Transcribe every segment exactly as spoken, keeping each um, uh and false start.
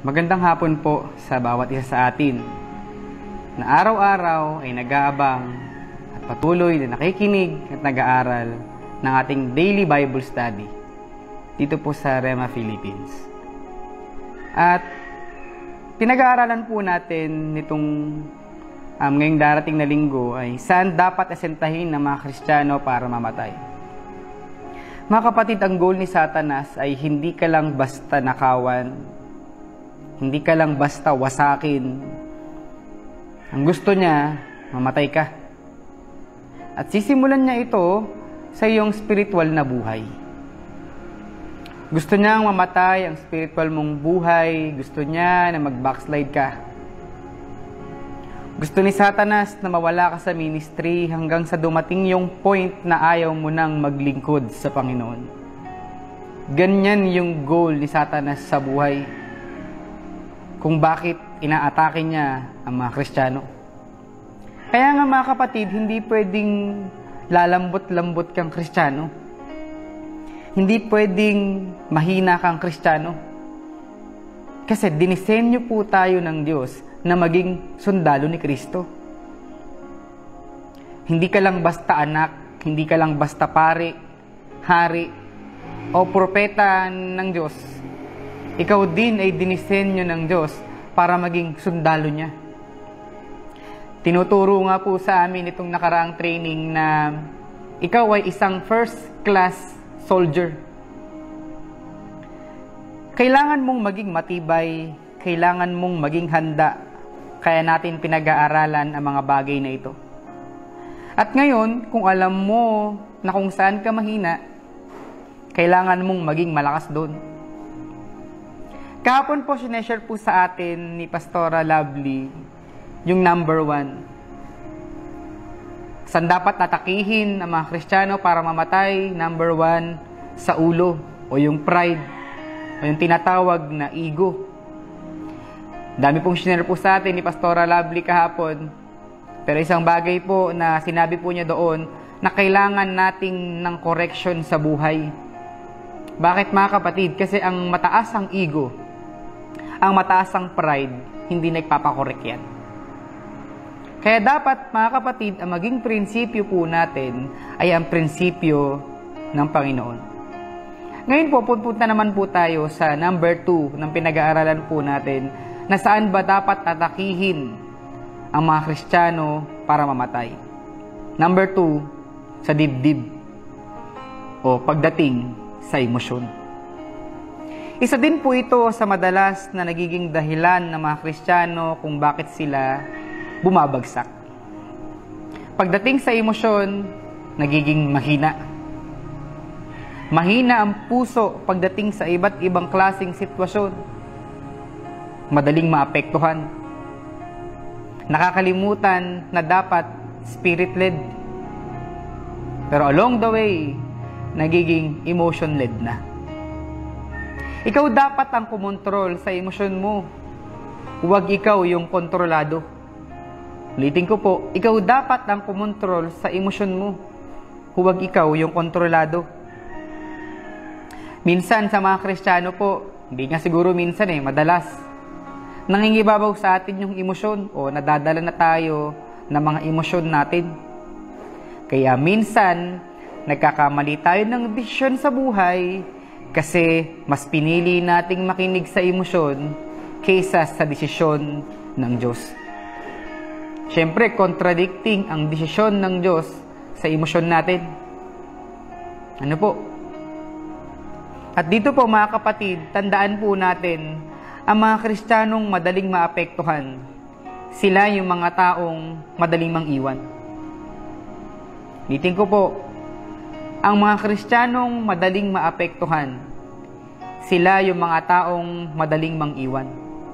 Magandang hapon po sa bawat isa sa atin na araw-araw ay nag-aabang at patuloy na nakikinig at nag-aaral ng ating daily Bible study dito po sa Rema Philippines. At pinag-aaralan po natin nitong um, ngayong darating na linggo ay saan dapat asentahin ng mga Kristiyano para mamatay. Mga kapatid, ang goal ni Satanas ay hindi ka lang basta nakawan, hindi ka lang basta wasakin. Ang gusto niya, mamatay ka. At sisimulan niya ito sa iyong spiritual na buhay. Gusto niyang mamatay ang spiritual mong buhay. Gusto niya na mag-backslide ka. Gusto ni Satanas na mawala ka sa ministry hanggang sa dumating yung point na ayaw mo nang maglingkod sa Panginoon. Ganyan yung goal ni Satanas sa buhay. Kung bakit inaatake niya ang mga Kristiyano. Kaya nga mga kapatid, hindi pwedeng lalambot-lambot kang Kristiyano. Hindi pwedeng mahina kang Kristiyano. Kasi dinisenyo po tayo ng Diyos na maging sundalo ni Kristo. Hindi ka lang basta anak, hindi ka lang basta pare, hari, o propeta ng Diyos. Ikaw din ay dinisenyo ng Diyos para maging sundalo niya. Tinuturo nga po sa amin itong nakaraang training na ikaw ay isang first class soldier. Kailangan mong maging matibay, kailangan mong maging handa, kaya natin pinag-aaralan ang mga bagay na ito. At ngayon, kung alam mo na kung saan ka mahina, kailangan mong maging malakas doon. Kahapon po sineshare po sa atin ni Pastora Lovely yung number one. Saan dapat tatakihin ang mga Kristiyano para mamatay? Number one, sa ulo o yung pride o yung tinatawag na ego. Dami pong sineshare po sa atin ni Pastora Lovely kahapon. Pero isang bagay po na sinabi po niya doon na kailangan nating ng correction sa buhay. Bakit mga kapatid? Kasi ang mataas ang ego, ang mataas ang pride, hindi nagpapakorek yan. Kaya dapat, mga kapatid, ang maging prinsipyo po natin ay ang prinsipyo ng Panginoon. Ngayon po, pupunta naman po tayo sa number two ng pinag-aaralan po natin na saan ba dapat tatakihin ang mga Kristiyano para mamatay. Number two, sa dibdib o pagdating sa emosyon. Isa din po ito sa madalas na nagiging dahilan ng mga Kristiyano kung bakit sila bumabagsak. Pagdating sa emosyon, nagiging mahina. Mahina ang puso pagdating sa iba't ibang klaseng sitwasyon. Madaling maapektuhan. Nakakalimutan na dapat spirit-led. Pero along the way, nagiging emotion-led na. Ikaw dapat ang kumontrol sa emosyon mo. Huwag ikaw yung kontrolado. Ulitin ko po, ikaw dapat ang kumontrol sa emosyon mo. Huwag ikaw yung kontrolado. Minsan sa mga Kristiyano po, hindi nga siguro minsan eh, madalas, nangingibabaw sa atin yung emosyon o nadadala na tayo ng mga emosyon natin. Kaya minsan, nagkakamali tayo ng desisyon sa buhay kasi mas pinili nating makinig sa emosyon kaysa sa desisyon ng Diyos. Siyempre, contradicting ang desisyon ng Diyos sa emosyon natin. Ano po? At dito po mga kapatid, tandaan po natin, ang mga Kristiyanong madaling maapektuhan, sila yung mga taong madaling mang-iwan. Ulitin ko po, ang mga Kristiyanong madaling maapektuhan, sila yung mga taong madaling mang-iwan.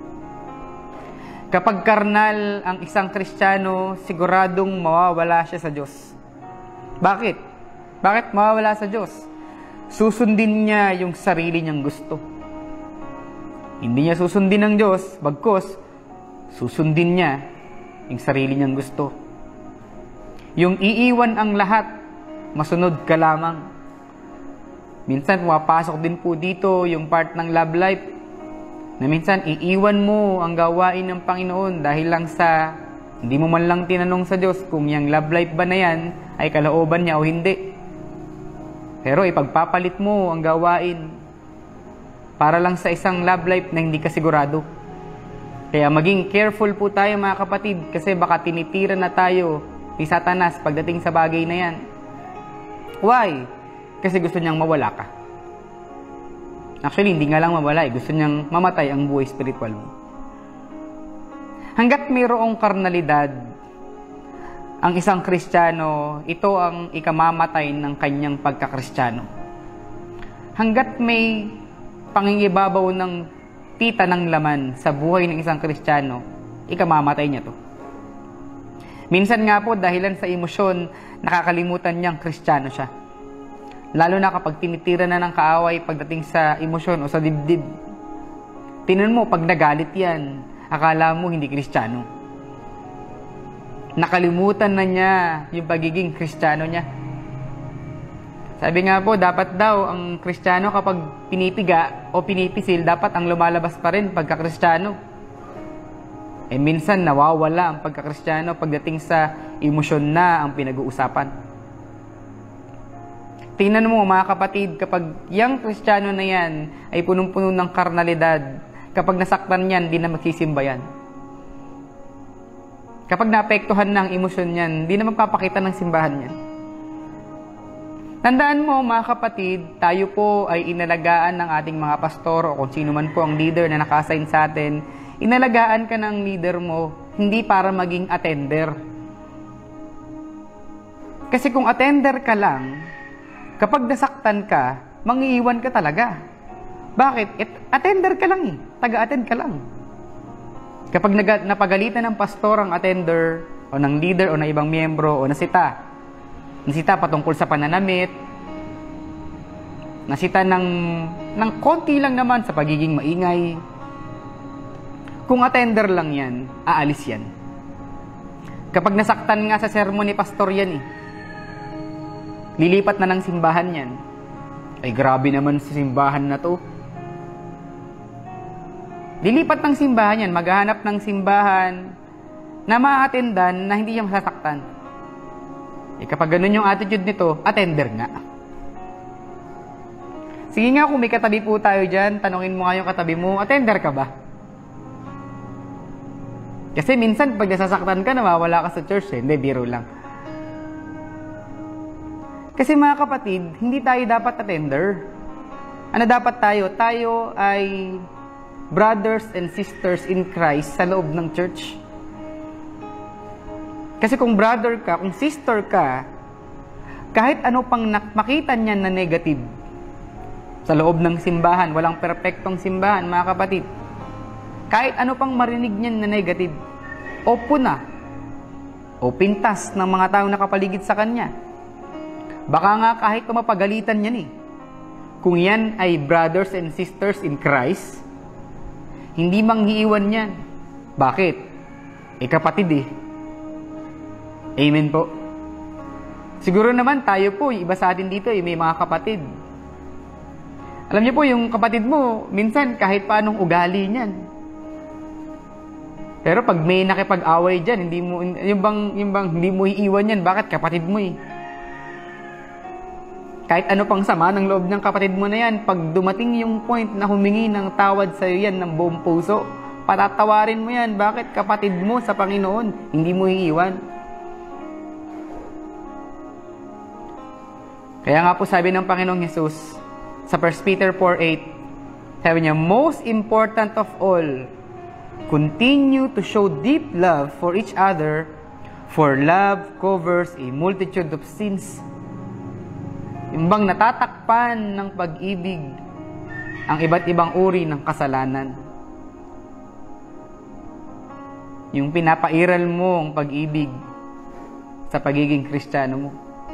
Kapag karnal ang isang Kristiyano, siguradong mawawala siya sa Diyos. Bakit? Bakit mawawala sa Diyos? Susundin niya yung sarili niyang gusto. Hindi niya susundin ng Diyos, bagkus, susundin niya yung sarili niyang gusto. Yung iiwan ang lahat, masunod ka lamang. Minsan pumapasok din po dito yung part ng love life. Na minsan, iiwan mo ang gawain ng Panginoon dahil lang sa hindi mo man lang tinanong sa Diyos kung yung love life ba na yan ay kalooban niya o hindi. Pero ipagpapalit mo ang gawain para lang sa isang love life na hindi ka sigurado. Kaya maging careful po tayo mga kapatid kasi baka tinitira na tayo ni Satanas pagdating sa bagay na yan. Why? Kasi gusto niyang mawala ka. Actually, hindi nga lang mawala eh. Gusto niyang mamatay ang buhay spiritual mo. Hanggat mayroong karnalidad, ang isang Kristiyano, ito ang ikamamatay ng kanyang pagkakristyano. Hanggat may pangingibabaw ng tita ng laman sa buhay ng isang Kristiyano, ikamamatay niya to. Minsan nga po, dahilan sa emosyon, nakakalimutan niyang Kristiyano siya. Lalo na kapag tinitira na ng kaaway pagdating sa emosyon o sa dibdib. Tingnan mo, pag nagalit yan, akala mo hindi Kristiyano. Nakalimutan na niya yung pagiging Kristiyano niya. Sabi nga po, dapat daw ang Kristiyano kapag pinipiga o pinipisil, dapat ang lumalabas pa rin pagka-Kristiyano. Eh minsan nawawala ang pagka-Kristiyano pagdating sa emosyon na ang pinag-uusapan. Tingnan mo mga kapatid, kapag yung Kristiyano na yan ay punong-puno ng karnalidad, kapag nasaktan yan, di na magsisimba yan. Kapag naapektuhan ng emosyon yan, di na magpapakita ng simbahan yan. Tandaan mo mga kapatid, tayo po ay inalagaan ng ating mga pastor o kung sino man po ang leader na naka-assign sa atin. Inalagaan ka ng leader mo, hindi para maging attender. Kasi kung attender ka lang, kapag nasaktan ka, mangiiwan ka talaga. Bakit? Et, attender ka lang eh. Taga-attend ka lang. Kapag naga, napagalitan ng pastor ang attender, o ng leader, o ng ibang miyembro, o nasita, nasita patungkol sa pananamit, nasita ng, ng konti lang naman sa pagiging maingay, kung attender lang yan, aalis yan. Kapag nasaktan nga sa sermon ni pastor yan eh, lilipat na ng simbahan yan. Ay, grabe naman sa simbahan na to. Lilipat ng simbahan yan, maghahanap ng simbahan na ma-attendan na hindi siya masasaktan. Eh, kapag ganun yung attitude nito, attender nga. Sige nga, kung may katabi po tayo dyan, tanungin mo nga yung katabi mo, attender ka ba? Kasi minsan, pag nasasaktan ka, nawawala ka sa church eh. Hindi, biro lang. Kasi mga kapatid, hindi tayo dapat attender. Ano dapat tayo? Tayo ay brothers and sisters in Christ sa loob ng church. Kasi kung brother ka, kung sister ka, kahit ano pang makita niyan na negative sa loob ng simbahan, walang perpektong simbahan, mga kapatid. Kahit ano pang marinig niyan na negative, o puna, o pintas ng mga taong nakapaligid sa kanya. Baka nga kahit mapagalitan yan eh. Kung yan ay brothers and sisters in Christ, hindi manghiiwan yan. Bakit? Eh kapatid eh. Amen po. Siguro naman tayo po, iba sa atin dito eh, may mga kapatid. Alam niyo po, yung kapatid mo, minsan kahit paanong ugali niyan. Pero pag may nakipag-away dyan, hindi mo, yung bang, yung bang, hindi mo iiwan yan, bakit kapatid mo eh? Kahit ano pang sama ng loob ng kapatid mo na yan, pag dumating yung point na humingi ng tawad sa iyo yan ng buong puso, patatawarin mo yan. Bakit? Kapatid mo sa Panginoon, hindi mo iiwan. Kaya nga po sabi ng Panginoong Jesus sa First Peter four eight, sabi niya, most important of all, continue to show deep love for each other, for love covers a multitude of sins. Yung bang natatakpan ng pag-ibig ang iba't ibang uri ng kasalanan. Yung pinapairal mo ang pag-ibig sa pagiging Kristiyano mo.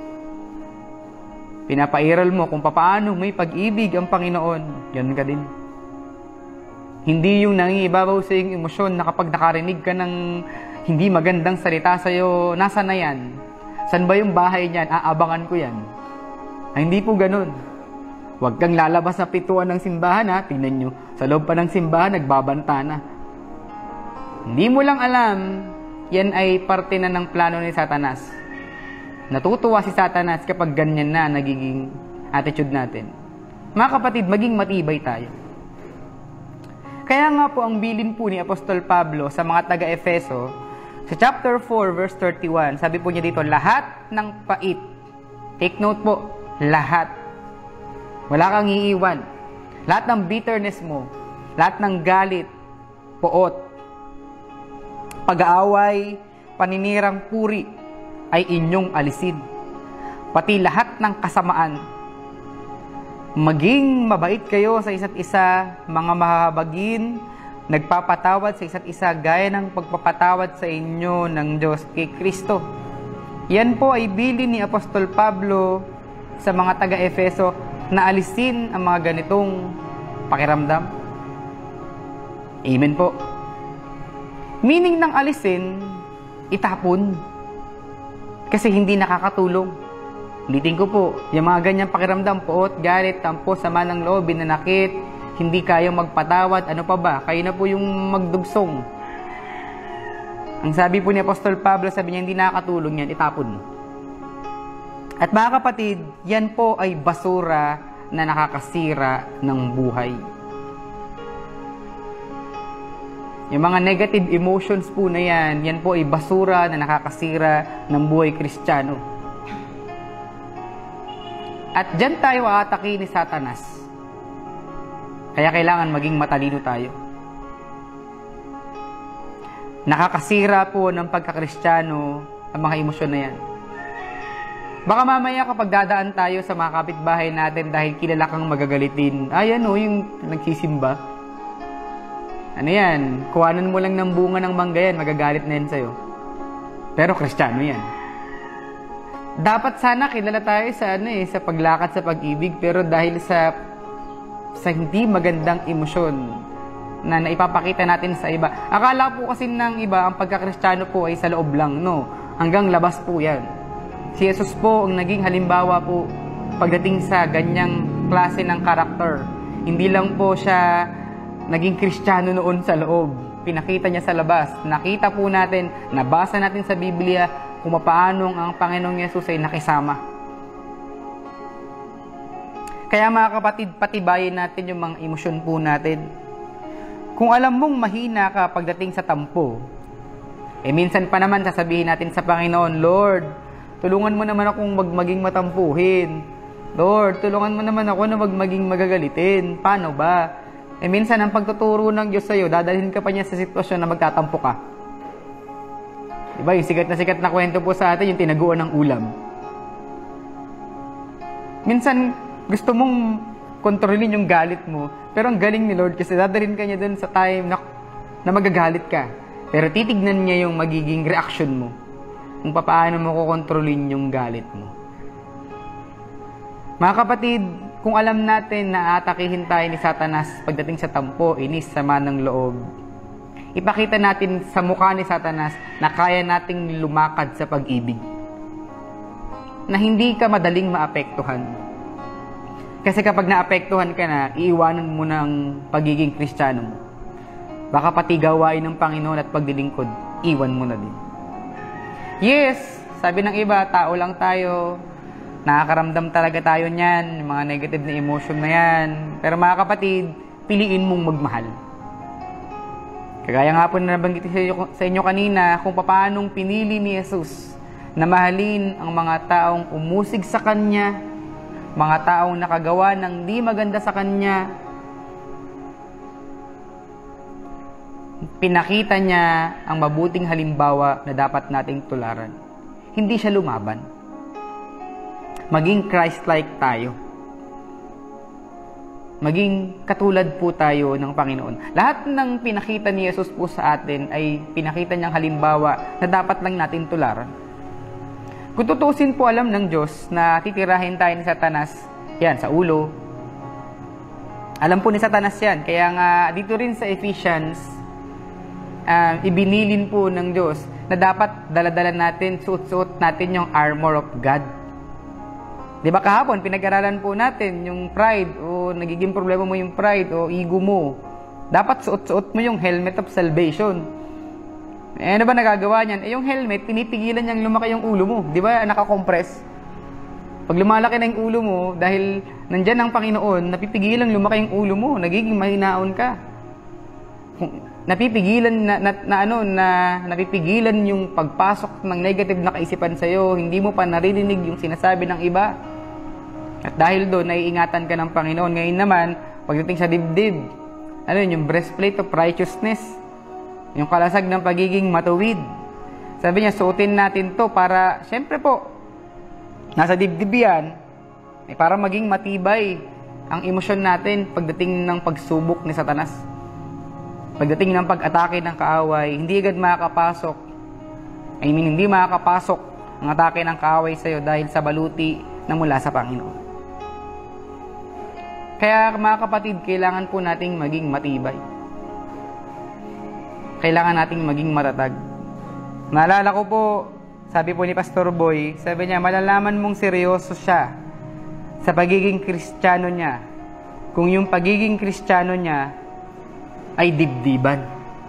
Pinapairal mo kung paano may pag-ibig ang Panginoon. Ganun ka din. Hindi yung nangingibabaw sa iyong emosyon na kapag nakarinig ka ng hindi magandang salita sa iyo, nasa na yan? San ba yung bahay niyan? Aabangan ko yan. Ay, hindi po ganun. Huwag kang lalabas sa pituan ng simbahan ha. Tingnan nyo, sa loob pa ng simbahan, nagbabanta na. Hindi mo lang alam, yan ay parte na ng plano ni Satanas. Natutuwa si Satanas kapag ganyan na nagiging attitude natin. Mga kapatid, maging matibay tayo. Kaya nga po ang bilin po ni Apostol Pablo sa mga taga-Efeso, sa chapter four, verse thirty-one, sabi po niya dito, lahat ng pait. Take note po, lahat. Wala kang iiwan. Lahat ng bitterness mo, lahat ng galit, poot, pag-aaway, paninirang puri, ay inyong alisin. Pati lahat ng kasamaan. Maging mabait kayo sa isa't isa, mga mahabagin, nagpapatawad sa isa't isa, gaya ng pagpapatawad sa inyo ng Diyos kay Kristo. Yan po ay bilin ni Apostol Pablo sa mga taga-Efeso na alisin ang mga ganitong pakiramdam. Amen po. Meaning ng alisin, itapon. Kasi hindi nakakatulong. Ulitin ko po, yung mga ganyang pakiramdam, poot, galit, tampo, sama ng loob, binanakit, hindi kayang magpatawad, ano pa ba? Kayo na po yung magdugsong. Ang sabi po ni Apostol Pablo, sabi niya, hindi nakakatulong yan, itapon mo. At mga kapatid, yan po ay basura na nakakasira ng buhay. Yung mga negative emotions po na yan, yan po ay basura na nakakasira ng buhay Kristiyano. At dyan tayo aatake ni Satanas. Kaya kailangan maging matalino tayo. Nakakasira po ng pagkakristyano ang mga emosyon na yan. Baka mamaya kapag dadaan tayo sa mga kapitbahay natin dahil kilala kang magagalitin, ay ano yung nagsisimba? Ano yan? Kuhanan mo lang ng bunga ng mangga yan, magagalit na yan sa'yo. Pero Kristiyano yan. Dapat sana kilala tayo sa ano eh, sa paglakad sa pag-ibig, pero dahil sa sa hindi magandang emosyon na naipapakita natin sa iba. Akala po kasi ng iba, ang pagka-Kristiyano po ay sa loob lang, no? Hanggang labas po yan. Si Jesus po ang naging halimbawa po pagdating sa ganyang klase ng karakter. Hindi lang po siya naging Kristiyano noon sa loob. Pinakita niya sa labas. Nakita po natin, nabasa natin sa Biblia kung paano ang Panginoong Yesus ay nakisama. Kaya mga kapatid, patibayin natin yung mga emosyon po natin. Kung alam mong mahina ka pagdating sa tampo, eh minsan pa naman sasabihin natin sa Panginoon, Lord, tulungan mo naman akong mag maging matampuhin. Lord, tulungan mo naman ako na mag maging magagalitin. Paano ba? Eh minsan ang pagtuturo ng Diyos sa'yo, dadalhin ka pa niya sa sitwasyon na magtatampo ka. Diba, yung sikat na sikat na kwento po sa atin, yung tinaguan ng ulam. Minsan, gusto mong kontrolin yung galit mo, pero ang galing ni Lord kasi dadalhin ka niya dun sa time na, na magagalit ka. Pero titignan niya yung magiging reaction mo. Kung paano mo kukontrolin yung galit mo. Mga kapatid, kung alam natin na atakihin tayo ni Satanas pagdating sa tampo, inis, sama ng loob, ipakita natin sa mukha ni Satanas na kaya nating lumakad sa pag-ibig. Na hindi ka madaling maapektuhan. Kasi kapag naapektuhan ka na, iiwanan mo na ang pagiging Kristiyano mo. Baka pati gawain ng Panginoon at pagdilingkod, iwan mo na din. Yes, sabi ng iba, tao lang tayo. Nakakaramdam talaga tayo niyan, mga negative na emotion na yan. Pero mga kapatid, piliin mong magmahal. Kagaya nga po na nabanggit sa inyo kanina, kung paanong pinili ni Jesus na mahalin ang mga taong umusig sa Kanya, mga taong nakagawa ng di maganda sa Kanya. Pinakita niya ang mabuting halimbawa na dapat nating tularan. Hindi siya lumaban. Maging Christ-like tayo. Maging katulad po tayo ng Panginoon. Lahat ng pinakita ni Jesus po sa atin ay pinakita niyang halimbawa na dapat lang natin tularan. Kung tutusin po alam ng Diyos na titirahin tayo ni Satanas, yan, sa ulo. Alam po ni Satanas yan. Kaya nga, dito rin sa Ephesians, Uh, ibinilin po ng Diyos na dapat daladala natin, suot-suot natin yung armor of God. Di ba kahapon, pinag-aralan po natin yung pride o nagiging problema mo yung pride o ego mo. Dapat suot-suot mo yung helmet of salvation. Eh, ano ba nagagawa niyan? Eh, yung helmet, pinipigilan niyang lumaki yung ulo mo. Di ba, nakakompress? Pag lumalaki na yung ulo mo, dahil nandyan ang Panginoon, napipigilan lumaki yung ulo mo, nagiging mahinaon ka. Napipigilan na, na, na ano, na napipigilan yung pagpasok ng negative na kaisipan sa iyo, hindi mo pa naririnig yung sinasabi ng iba. At dahil doon, naiingatan ka ng Panginoon. Ngayon naman, pagdating sa dibdib, ano yun, yung breastplate of righteousness, yung kalasag ng pagiging matuwid. Sabi niya, suotin natin to para, syempre po, nasa dibdib yan, eh, para maging matibay ang emosyon natin pagdating ng pagsubok ni Satanas. Pagdating ng pag-atake ng kaaway, hindi agad makakapasok. I mean, hindi makakapasok ang atake ng kaaway sa iyo dahil sa baluti na mula sa Panginoon. Kaya mga kapatid, kailangan po nating maging matibay. Kailangan nating maging matatag. Naalala ko po, sabi po ni Pastor Boy, sabi niya, malalaman mong seryoso siya sa pagiging Kristiyano niya kung yung pagiging Kristiyano niya ay dibdiban.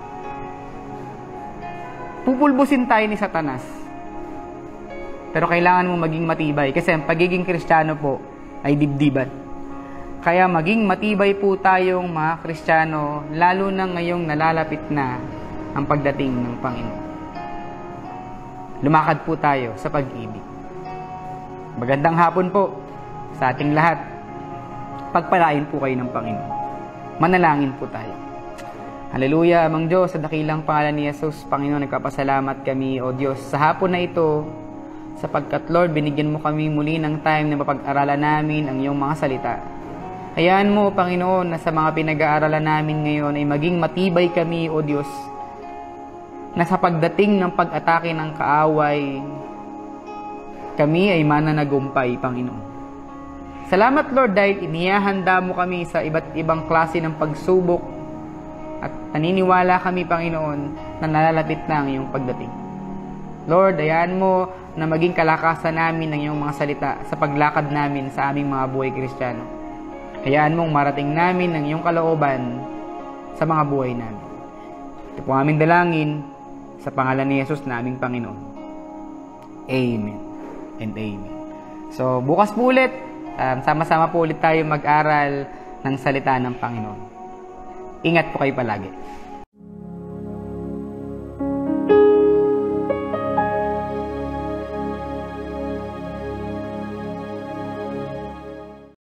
Pupulbusin tayo ni Satanas. Pero kailangan mo maging matibay kasi ang pagiging Kristiyano po ay dibdiban. Kaya maging matibay po tayong mga Kristiyano, lalo na ngayong nalalapit na ang pagdating ng Panginoon. Lumakad po tayo sa pag-ibig. Magandang hapon po sa ating lahat. Pagpalain po kayo ng Panginoon. Manalangin po tayo. Hallelujah, Amang Diyos, sa dakilang pangalan ni Jesus, Panginoon, nagpapasalamat kami, O Diyos, sa hapon na ito, sapagkat, Lord, binigyan mo kami muli ng time na mapag-aralan namin ang iyong mga salita. Hayaan mo, Panginoon, na sa mga pinag-aaralan namin ngayon ay maging matibay kami, O Diyos, na sa pagdating ng pag-atake ng kaaway, kami ay mananagumpay, Panginoon. Salamat, Lord, dahil inihahanda mo kami sa iba't ibang klase ng pagsubok at naniniwala kami, Panginoon, na nalalapit na ang iyong pagdating. Lord, hayaan mo na maging kalakasan namin ang iyong mga salita sa paglakad namin sa aming mga buhay Kristiyano. Hayaan mong marating namin ang iyong kalooban sa mga buhay namin. Ito po aming dalangin sa pangalan ni Jesus na aming Panginoon. Amen and amen. So, bukas po ulit, um, sama-sama po ulit tayo mag-aral ng salita ng Panginoon. Ingat po kayo palagi.